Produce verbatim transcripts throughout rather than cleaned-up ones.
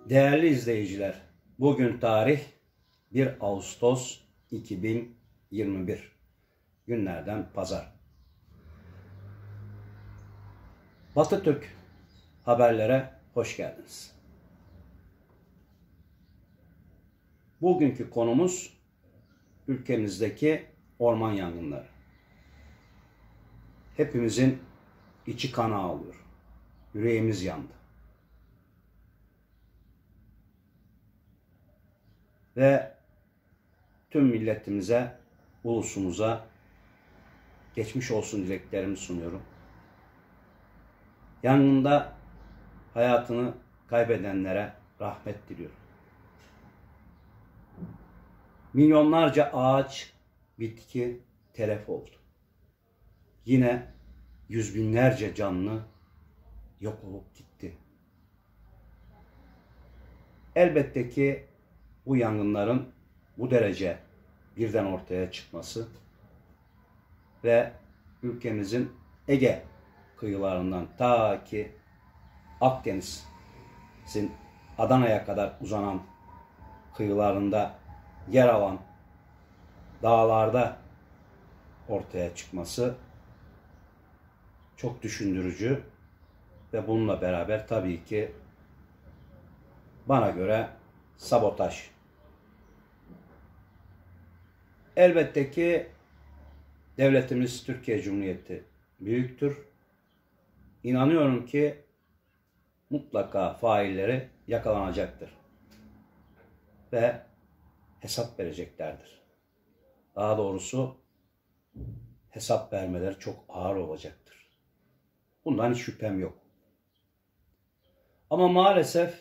Değerli izleyiciler, bugün tarih bir Ağustos iki bin yirmi bir, günlerden pazar. Batı Türk haberlere hoş geldiniz. Bugünkü konumuz ülkemizdeki orman yangınları. Hepimizin içi kan ağlıyor, yüreğimiz yandı. Ve tüm milletimize, ulusumuza geçmiş olsun dileklerimi sunuyorum. Yangında hayatını kaybedenlere rahmet diliyorum. Milyonlarca ağaç, bitki telef oldu. Yine yüz binlerce canlı yok olup gitti. Elbette ki bu yangınların bu derece birden ortaya çıkması ve ülkemizin Ege kıyılarından ta ki Akdeniz'in Adana'ya kadar uzanan kıyılarında yer alan dağlarda ortaya çıkması çok düşündürücü ve bununla beraber tabii ki bana göre sabotaj. Elbette ki devletimiz Türkiye Cumhuriyeti büyüktür. İnanıyorum ki mutlaka failleri yakalanacaktır ve hesap vereceklerdir. Daha doğrusu hesap vermeleri çok ağır olacaktır. Bundan hiç şüphem yok. Ama maalesef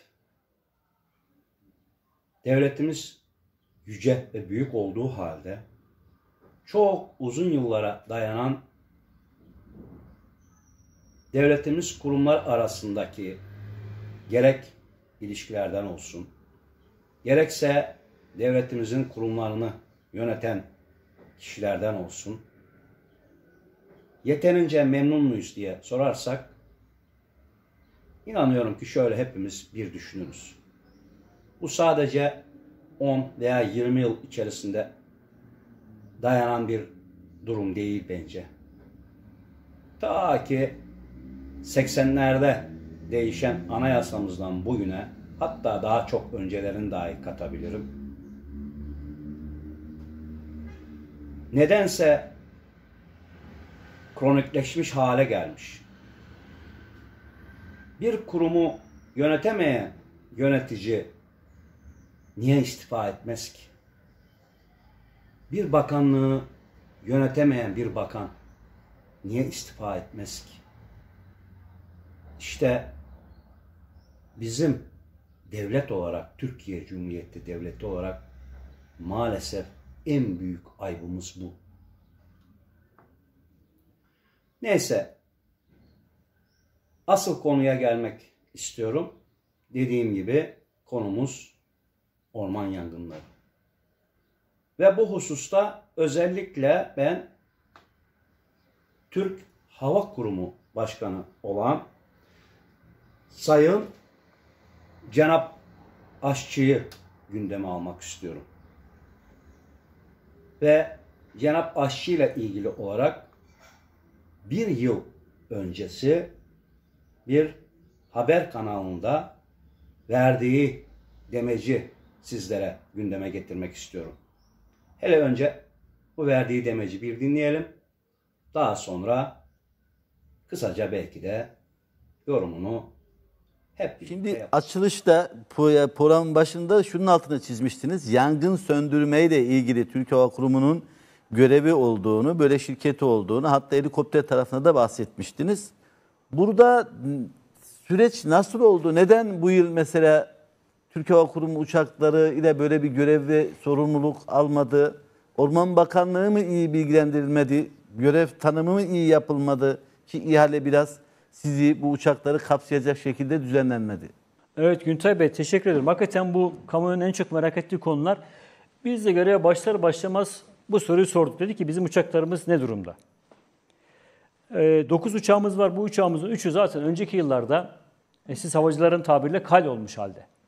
devletimiz yüce ve büyük olduğu halde çok uzun yıllara dayanan devletimiz kurumlar arasındaki gerek ilişkilerden olsun, gerekse devletimizin kurumlarını yöneten kişilerden olsun, yeterince memnun muyuz diye sorarsak, inanıyorum ki şöyle hepimiz bir düşünürüz. Bu sadece on veya yirmi yıl içerisinde dayanan bir durum değil bence. Ta ki seksenlerde değişen anayasamızdan bugüne, hatta daha çok öncelerini dahi katabilirim. Nedense kronikleşmiş hale gelmiş. Bir kurumu yönetemeyen yönetici niye istifa etmez ki? Bir bakanlığı yönetemeyen bir bakan niye istifa etmez ki? İşte bizim devlet olarak, Türkiye Cumhuriyeti Devleti olarak maalesef en büyük aybımız bu. Neyse, asıl konuya gelmek istiyorum. Dediğim gibi konumuz orman yangınları. Ve bu hususta özellikle ben Türk Hava Kurumu Başkanı olan Sayın Cenap Aşçı'yı gündeme almak istiyorum. Ve Cenap Aşçı ile ilgili olarak bir yıl öncesi bir haber kanalında verdiği demeci sizlere gündeme getirmek istiyorum. Hele önce bu verdiği demeci bir dinleyelim. Daha sonra kısaca belki de yorumunu hep Şimdi şey açılışta programın başında şunun altını çizmiştiniz. Yangın söndürmeyle ilgili Türk Hava Kurumu'nun görevi olduğunu, böyle şirketi olduğunu, hatta helikopter tarafına da bahsetmiştiniz. Burada süreç nasıl oldu? Neden bu yıl mesela Türk Hava Kurumu uçakları ile böyle bir görev ve sorumluluk almadı? Orman Bakanlığı mı iyi bilgilendirilmedi? Görev tanımı mı iyi yapılmadı? Ki ihale biraz sizi, bu uçakları kapsayacak şekilde düzenlenmedi. Evet Güntay Bey, teşekkür ederim. Hakikaten bu kamuoyunun en çok merak ettiği konular. Biz de göreve başlar başlamaz bu soruyu sorduk. Dedi ki bizim uçaklarımız ne durumda? dokuz uçağımız var. Bu uçağımızın üçü zaten önceki yıllarda e, siz havacıların tabiriyle kal olmuş halde.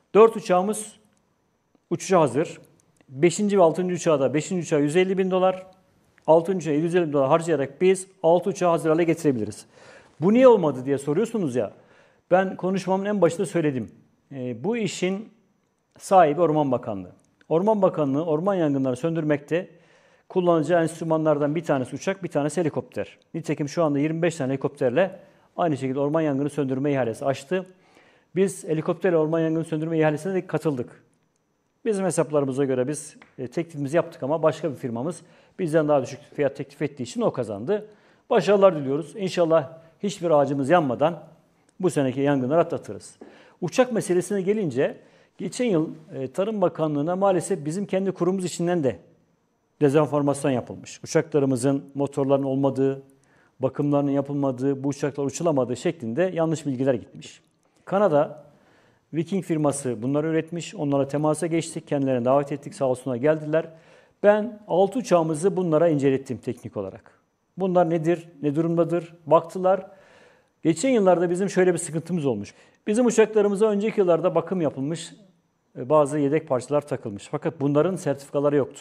dört uçağımız uçuşa hazır. beşinci ve altıncı uçağı da beşinci uçağı yüz elli bin dolar, altıncı uçağı yüz elli bin dolar harcayarak biz altı uçağı hazır hale getirebiliriz. Bu niye olmadı diye soruyorsunuz ya. Ben konuşmamın en başında söyledim. E, bu işin sahibi Orman Bakanlığı. Orman Bakanlığı orman yangınlarını söndürmekte kullanacağı enstrümanlardan bir tanesi uçak, bir tanesi helikopter. Nitekim şu anda yirmi beş tane helikopterle aynı şekilde orman yangını söndürme ihalesi açtı. Biz helikopterle orman yangını söndürme ihalesine de katıldık. Bizim hesaplarımıza göre biz e, teklifimizi yaptık ama başka bir firmamız bizden daha düşük fiyat teklif ettiği için o kazandı. Başarılar diliyoruz. İnşallah hiçbir ağacımız yanmadan bu seneki yangınları atlatırız. Uçak meselesine gelince geçen yıl e, Tarım Bakanlığı'na maalesef bizim kendi kurumumuz içinden de dezenformasyon yapılmış. Uçaklarımızın motorlarının olmadığı, bakımlarının yapılmadığı, bu uçaklar uçulamadığı şeklinde yanlış bilgiler gitmiş. Kanada, Viking firması bunları üretmiş. Onlara temasa geçtik. Kendilerine davet ettik. Sağ olsunlar geldiler. Ben altı uçağımızı bunlara incelettim teknik olarak. Bunlar nedir, ne durumdadır? Baktılar. Geçen yıllarda bizim şöyle bir sıkıntımız olmuş. Bizim uçaklarımıza önceki yıllarda bakım yapılmış, bazı yedek parçalar takılmış. Fakat bunların sertifikaları yoktu.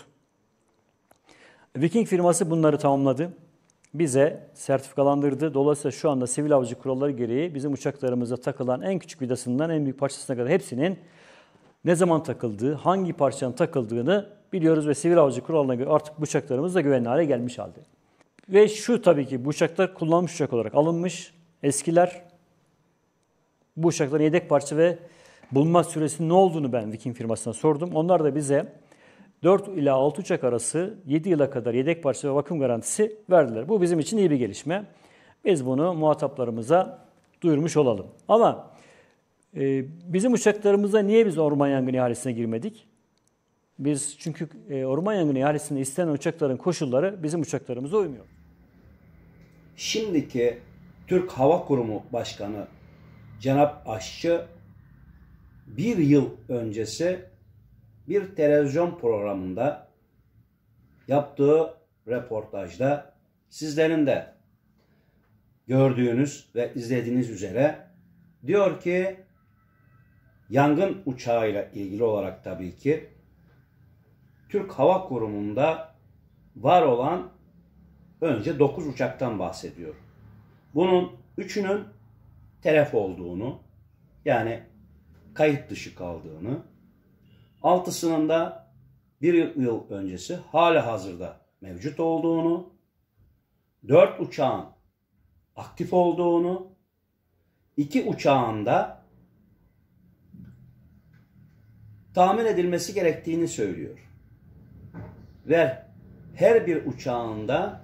Viking firması bunları tamamladı. Bize sertifikalandırdı. Dolayısıyla şu anda sivil havacı kuralları gereği bizim uçaklarımıza takılan en küçük vidasından en büyük parçasına kadar hepsinin ne zaman takıldığı, hangi parçanın takıldığını biliyoruz ve sivil havacı kuralına göre artık bu uçaklarımız da güvenli hale gelmiş halde. Ve şu tabii ki bu uçaklar kullanılmış uçak olarak alınmış. Eskiler, bu uçakların yedek parça ve bulunma süresinin ne olduğunu ben Viking firmasına sordum. Onlar da bize dört ila altı uçak arası yedi yıla kadar yedek parça ve bakım garantisi verdiler. Bu bizim için iyi bir gelişme. Biz bunu muhataplarımıza duyurmuş olalım. Ama e, bizim uçaklarımızda niye biz orman yangını ihalesine girmedik? Biz çünkü e, orman yangını ihalesinde istenen uçakların koşulları bizim uçaklarımıza uymuyor. Şimdiki Türk Hava Kurumu Başkanı Cenap Aşçı bir yıl öncesi bir televizyon programında yaptığı röportajda sizlerin de gördüğünüz ve izlediğiniz üzere diyor ki yangın uçağıyla ilgili olarak tabii ki Türk Hava Kurumu'nda var olan önce dokuz uçaktan bahsediyor. Bunun üçünün telef olduğunu, yani kayıt dışı kaldığını, altısının da bir yıl öncesi hala hazırda mevcut olduğunu, dört uçağın aktif olduğunu, iki uçağın da tamir edilmesi gerektiğini söylüyor. Ve her bir uçağın da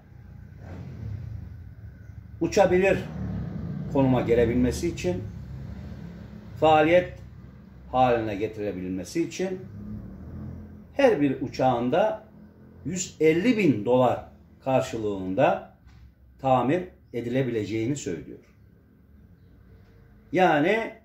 uçabilir konuma gelebilmesi için, faaliyet haline getirebilmesi için her bir uçağında yüz elli bin dolar karşılığında tamir edilebileceğini söylüyor. Yani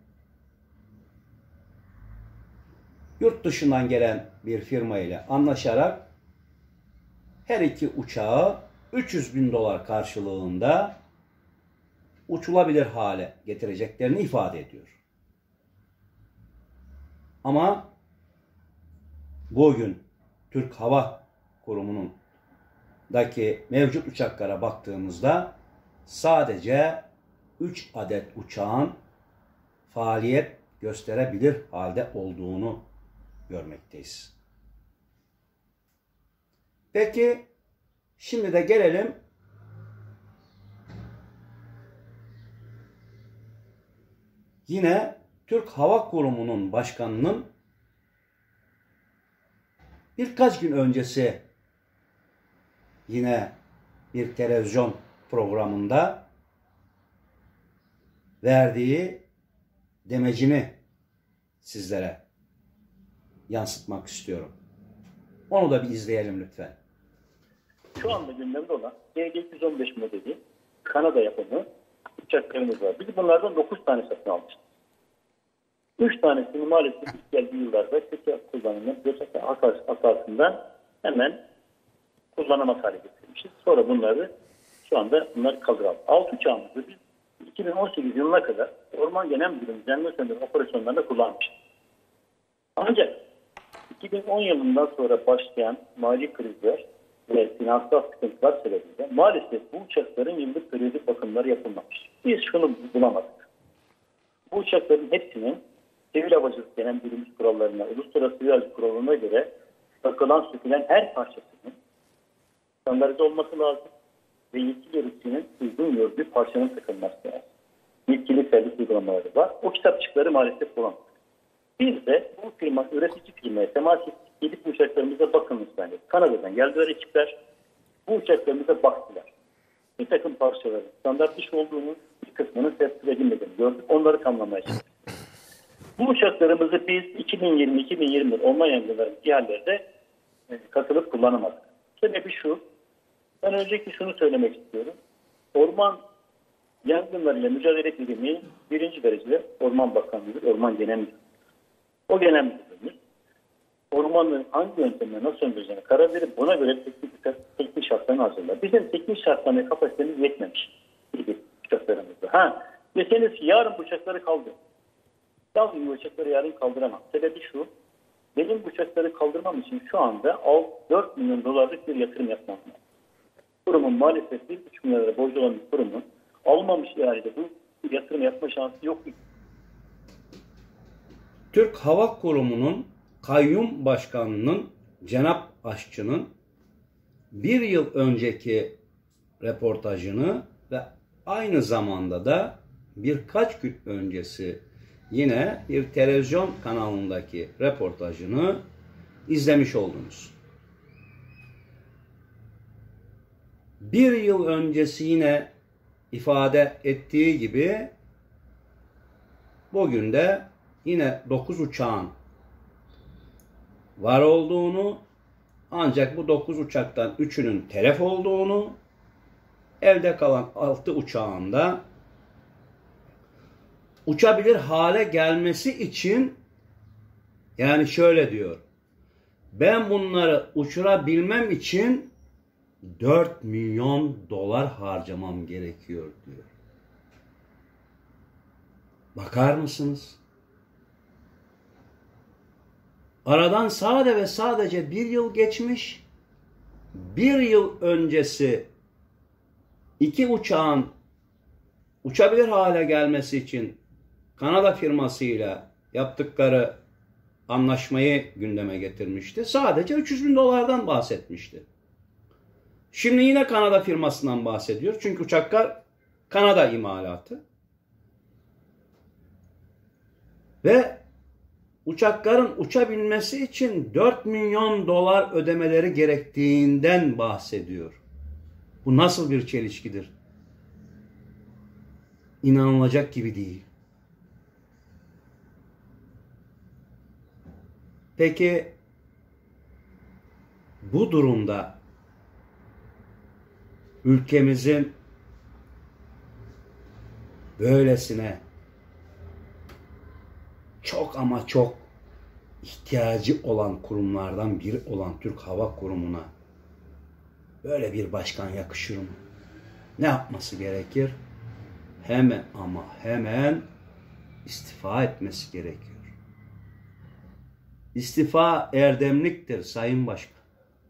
yurt dışından gelen bir firma ile anlaşarak her iki uçağı üç yüz bin dolar karşılığında uçulabilir hale getireceklerini ifade ediyor. Ama bugün Türk Hava Kurumu'nun daki mevcut uçaklara baktığımızda sadece üç adet uçağın faaliyet gösterebilir halde olduğunu görmekteyiz. Peki şimdi de gelelim yine Türk Hava Kurumu'nun başkanının birkaç gün öncesi yine bir televizyon programında verdiği demecini sizlere yansıtmak istiyorum. Onu da bir izleyelim lütfen. Şu anda gündemde olan C G yüz on beş modeli Kanada yapımı uçaklarımız var. Biz bunlardan dokuz tane satın almıştık. üç tanesini maalesef ilk geldiği yıllarda kötü kullanımdan, göçek hatasından hemen kullanamaz hale getirmişiz. Sonra bunları şu anda bunlar kaldıralım. altı uçağımızı biz iki bin on sekiz yılına kadar Orman Genel Müdürlüğü yangın söndürme operasyonlarında kullanmıştık. Ancak iki bin on yılından sonra başlayan mali krizler ve finansal sıkıntılar sebebiyle maalesef bu uçakların yıllık periyodik bakımları yapılmamış. Biz şunu bulamadık. Bu uçakların hepsinin sivil havacılık genel birimimiz kurallarına, uluslararası sivil havacılık kurallarına göre takılan, sökülen her parçasının standartize olması lazım ve yetkili üreticinin uygun gördüğü parçanın takılması lazım. Yetkili servis uygulamaları var. O kitapçıkları maalesef bulamadık. Biz de bu firma, üretici firmaya temas ettik. Gidip uçaklarımıza bakın lütfen. Kanada'dan geldiler ekipler. Bu uçaklarımıza baktılar. Bir takım parçaların standart dışı olduğunu, bir kısmının tespit edilmediğini gördük. Onları tamamlamaya çalıştık. Bu uçaklarımızı biz iki bin yirmi iki bin yirmi orman yangınları yerlerde katılıp kullanamadık. Sebebi şu. Ben önceki şunu söylemek istiyorum. Orman yangınlarıyla mücadele birimi birinci derecede Orman Bakanlığı, Orman Genel Müdürlüğü. O genel müdürlüğümüz ormanın hangi yöntemle nasıl söndüreceğine karar verip buna göre teknik, teknik şartlarını hazırlar. Bizim teknik şartlarına kapasitemiz yetmemiş gibi uçaklarımızda. Ha, deseniz ki yarın bu uçakları kaldır. Tabii bu uçakları yarın kaldıramam. Sebebi şu, benim bu uçakları kaldırmam için şu anda dört milyon dolarlık bir yatırım yapmam lazım. Kurumun maalesef bir buçuk milyon lira borcu olan bir kurumun almamış ihalede bu yatırım yapma şansı yok. Türk Hava Kurumu'nun kayyum başkanının Cenap Aşçı'nın bir yıl önceki reportajını ve aynı zamanda da birkaç gün öncesi yine bir televizyon kanalındaki reportajını izlemiş oldunuz. Bir yıl öncesi yine ifade ettiği gibi bugün de yine dokuz uçağın var olduğunu, ancak bu dokuz uçaktan üçünün telef olduğunu, elde kalan altı uçağın da uçabilir hale gelmesi için, yani şöyle diyor, ben bunları uçurabilmem için dört milyon dolar harcamam gerekiyor diyor. Bakar mısınız? Aradan sade ve sadece bir yıl geçmiş. Bir yıl öncesi iki uçağın uçabilir hale gelmesi için Kanada firmasıyla yaptıkları anlaşmayı gündeme getirmişti. Sadece üç yüz bin dolardan bahsetmişti. Şimdi yine Kanada firmasından bahsediyor. Çünkü uçaklar Kanada imalatı. Ve uçakların uçabilmesi için dört milyon dolar ödemeleri gerektiğinden bahsediyor. Bu nasıl bir çelişkidir? İnanılacak gibi değil. Peki bu durumda ülkemizin böylesine çok ama çok ihtiyacı olan kurumlardan biri olan Türk Hava Kurumu'na böyle bir başkan yakışır mı? Ne yapması gerekir? Hemen ama hemen istifa etmesi gerekiyor. İstifa erdemliktir Sayın Başkan.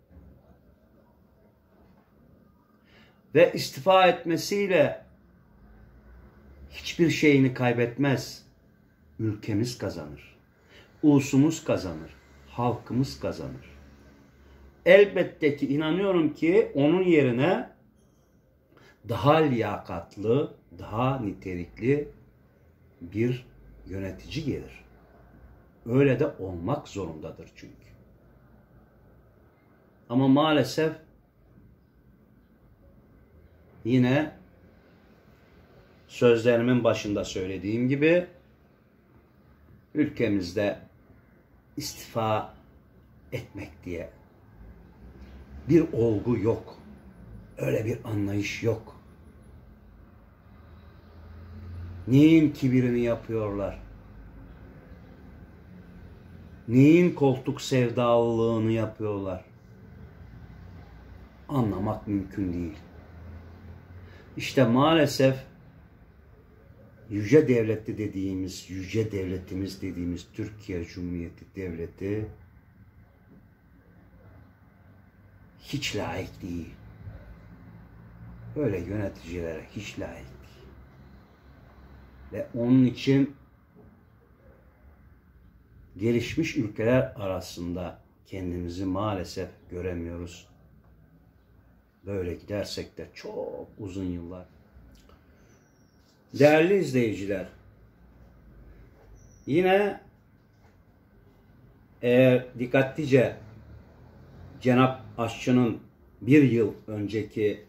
Ve istifa etmesiyle hiçbir şeyini kaybetmez. Ülkemiz kazanır. Ulusumuz kazanır. Halkımız kazanır. Elbette ki inanıyorum ki onun yerine daha liyakatlı, daha nitelikli bir yönetici gelir. Öyle de olmak zorundadır çünkü. Ama maalesef yine sözlerimin başında söylediğim gibi ülkemizde istifa etmek diye bir olgu yok. Öyle bir anlayış yok. Neyin kibirini yapıyorlar? Neyin koltuk sevdalılığını yapıyorlar? Anlamak mümkün değil. İşte maalesef yüce devleti dediğimiz, yüce devletimiz dediğimiz Türkiye Cumhuriyeti Devleti hiç layık değil. Böyle yöneticilere hiç layık değil. Ve onun için gelişmiş ülkeler arasında kendimizi maalesef göremiyoruz. Böyle gidersek de çok uzun yıllar. Değerli izleyiciler, yine eğer dikkatlice Cenap Aşçı'nın bir yıl önceki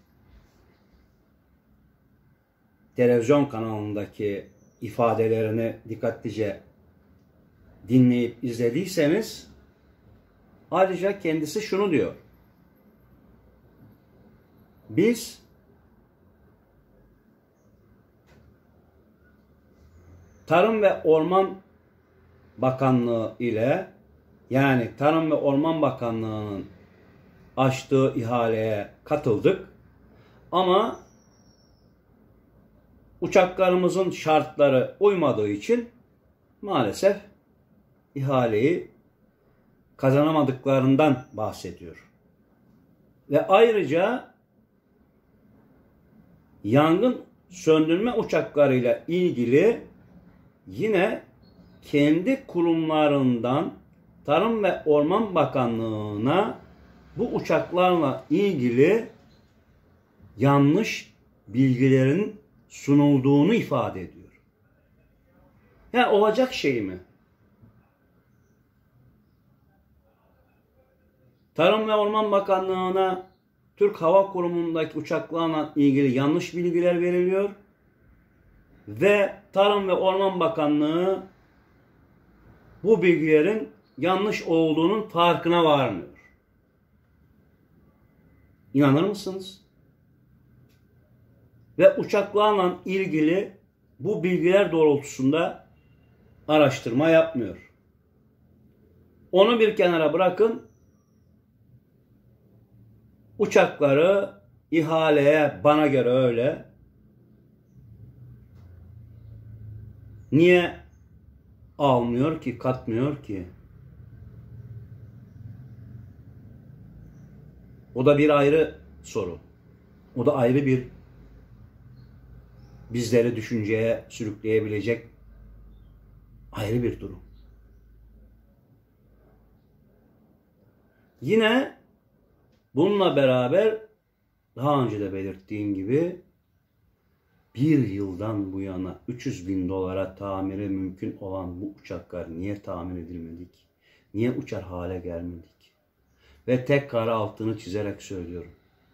televizyon kanalındaki ifadelerini dikkatlice dinleyip izlediyseniz, ayrıca kendisi şunu diyor. Biz Tarım ve Orman Bakanlığı ile, yani Tarım ve Orman Bakanlığı'nın açtığı ihaleye katıldık. Ama uçaklarımızın şartları uymadığı için maalesef ihaleyi kazanamadıklarından bahsediyor. Ve ayrıca yangın söndürme uçaklarıyla ilgili yine kendi kurumlarından Tarım ve Orman Bakanlığı'na bu uçaklarla ilgili yanlış bilgilerin sunulduğunu ifade ediyor. Yani olacak şey mi? Tarım ve Orman Bakanlığı'na Türk Hava Kurumu'ndaki uçaklarla ilgili yanlış bilgiler veriliyor ve Tarım ve Orman Bakanlığı bu bilgilerin yanlış olduğunun farkına varmıyor. İnanır mısınız? Ve uçaklarla ilgili bu bilgiler doğrultusunda araştırma yapmıyor. Onu bir kenara bırakın. Uçakları ihaleye, bana göre öyle, niye almıyor ki, katmıyor ki? O da bir ayrı soru. O da ayrı bir bizleri düşünceye sürükleyebilecek ayrı bir durum. Yine bununla beraber daha önce de belirttiğim gibi bir yıldan bu yana üç yüz bin dolara tamiri mümkün olan bu uçaklar niye tamir edilmedik? Niye uçar hale gelmedik? Ve tekrar altını çizerek söylüyorum.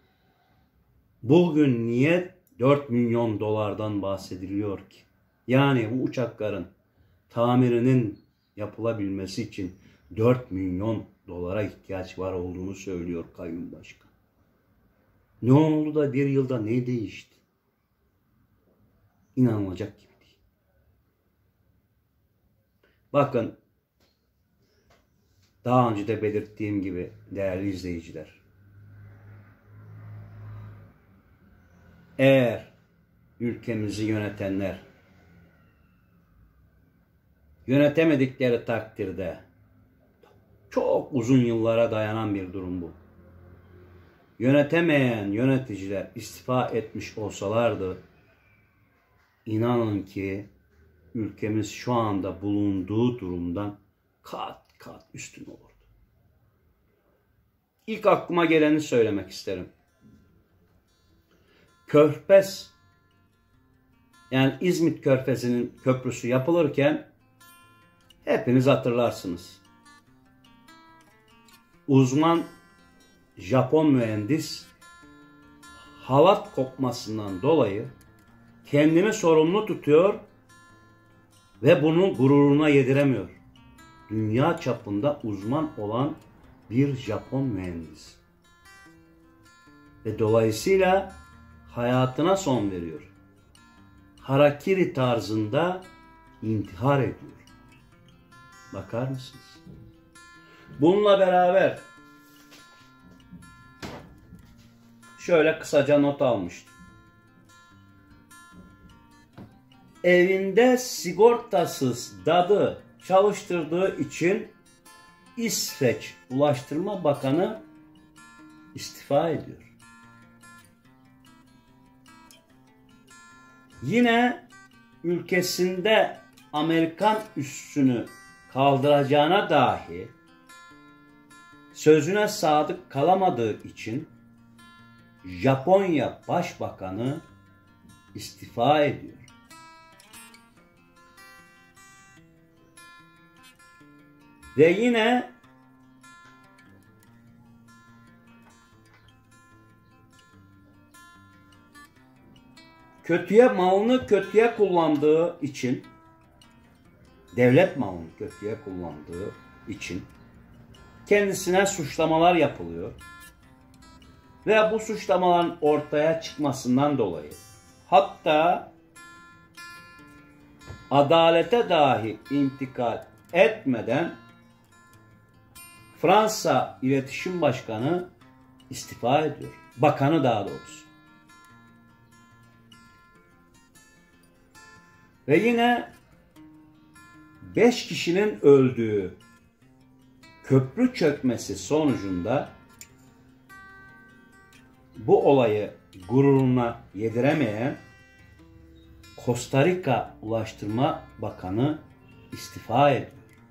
Bugün niye dört milyon dolardan bahsediliyor ki? Yani bu uçakların tamirinin yapılabilmesi için dört milyon dolara ihtiyaç var olduğunu söylüyor kayyum başkan. Ne oldu da bir yılda ne değişti? İnanılacak gibi değil. Bakın, daha önce de belirttiğim gibi değerli izleyiciler, eğer ülkemizi yönetenler yönetemedikleri takdirde, çok uzun yıllara dayanan bir durum bu, yönetemeyen yöneticiler istifa etmiş olsalardı, inanın ki ülkemiz şu anda bulunduğu durumdan kat kat üstün olurdu. İlk aklıma geleni söylemek isterim. Körfez, yani İzmit Körfezi'nin köprüsü yapılırken hepiniz hatırlarsınız. Uzman Japon mühendis halat kopmasından dolayı kendini sorumlu tutuyor ve bunu gururuna yediremiyor. Dünya çapında uzman olan bir Japon mühendis. Ve dolayısıyla hayatına son veriyor. Harakiri tarzında intihar ediyor. Bakar mısınız? Bununla beraber şöyle kısaca not almıştım. evinde sigortasız dadı çalıştırdığı için İsveç Ulaştırma Bakanı istifa ediyor. Yine ülkesinde Amerikan üssünü kaldıracağına dahi sözüne sadık kalamadığı için Japonya Başbakanı istifa ediyor. Ve yine kötüye malını kötüye kullandığı için, devlet malını kötüye kullandığı için kendisine suçlamalar yapılıyor. Ve bu suçlamaların ortaya çıkmasından dolayı hatta adalete dahi intikal etmeden Fransa İletişim Başkanı istifa ediyor. Bakanı daha doğrusu. Ve yine beş kişinin öldüğü köprü çökmesi sonucunda bu olayı gururuna yediremeyen Costa Rica Ulaştırma Bakanı istifa ediyor.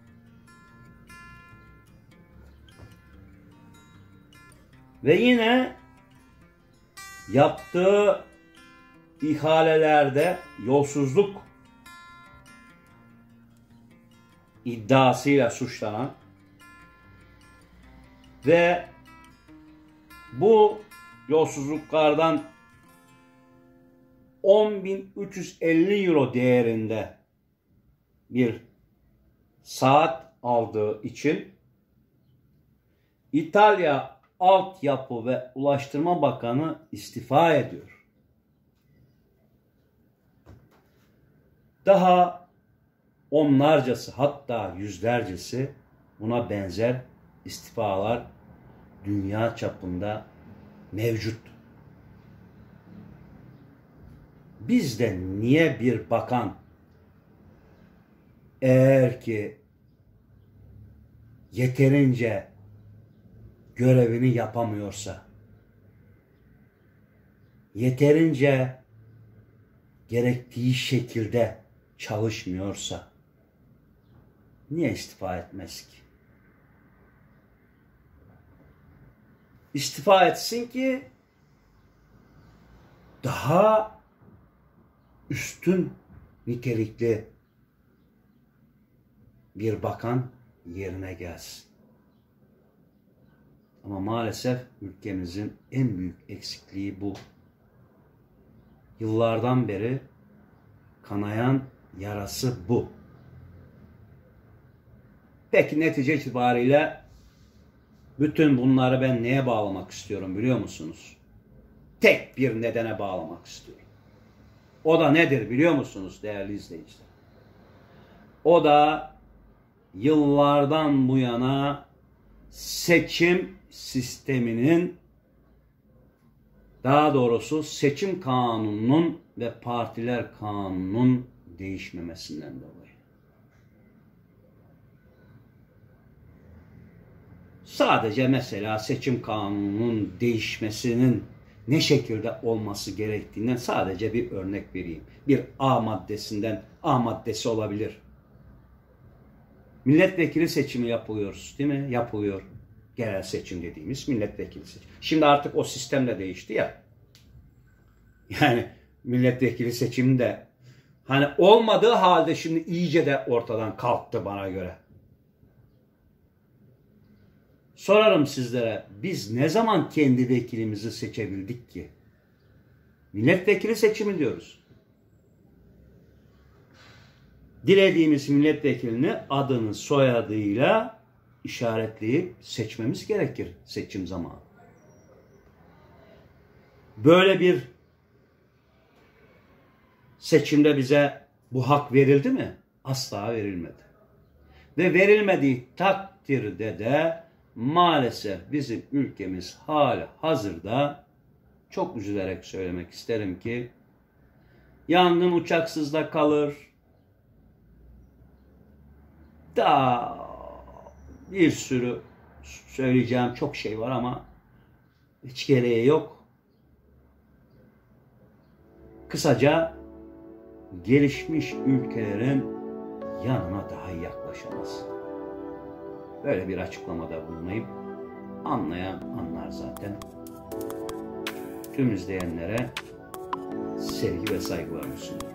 Ve yine yaptığı ihalelerde yolsuzluk iddiasıyla suçlanan ve bu yolsuzluklardan on bin üç yüz elli euro değerinde bir saat aldığı için İtalya Altyapı ve Ulaştırma Bakanı istifa ediyor. Daha onlarcası, hatta yüzlercesi buna benzer istifalar dünya çapında mevcut. Bizde niye bir bakan eğer ki yeterince görevini yapamıyorsa, yeterince gerektiği şekilde çalışmıyorsa niye istifa etmez ki? İstifa etsin ki daha üstün nitelikli bir bakan yerine gelsin. Ama maalesef ülkemizin en büyük eksikliği bu. Yıllardan beri kanayan yarası bu. Peki netice itibariyle bütün bunları ben neye bağlamak istiyorum biliyor musunuz? Tek bir nedene bağlamak istiyorum. O da nedir biliyor musunuz değerli izleyiciler? O da yıllardan bu yana seçim sisteminin, daha doğrusu seçim kanununun ve partiler kanununun değişmemesinden dolayı. Sadece mesela seçim kanununun değişmesinin ne şekilde olması gerektiğinden sadece bir örnek vereyim. Bir A maddesinden A maddesi olabilir. Milletvekili seçimi yapılıyoruz, değil mi? Yapılıyor. Genel seçim dediğimiz milletvekili seçimi. Şimdi artık o sistem de değişti ya. Yani milletvekili seçimi de hani olmadığı halde şimdi iyice de ortadan kalktı bana göre. Sorarım sizlere, biz ne zaman kendi vekilimizi seçebildik ki? Milletvekili seçimi diyoruz. Dilediğimiz milletvekilini adını soyadıyla işaretleyip seçmemiz gerekir seçim zamanı. Böyle bir seçimde bize bu hak verildi mi? Asla verilmedi. Ve verilmediği takdirde de maalesef bizim ülkemiz hali hazırda, çok üzülerek söylemek isterim ki, Yangın uçaksızda kalır. Daha bir sürü söyleyeceğim çok şey var ama hiç gereği yok. Kısaca gelişmiş ülkelerin yanına daha iyi yaklaşamaz. Böyle bir açıklamada bulunayım. Anlayan anlar zaten. Tüm izleyenlere sevgi ve saygılarımı sunuyorum.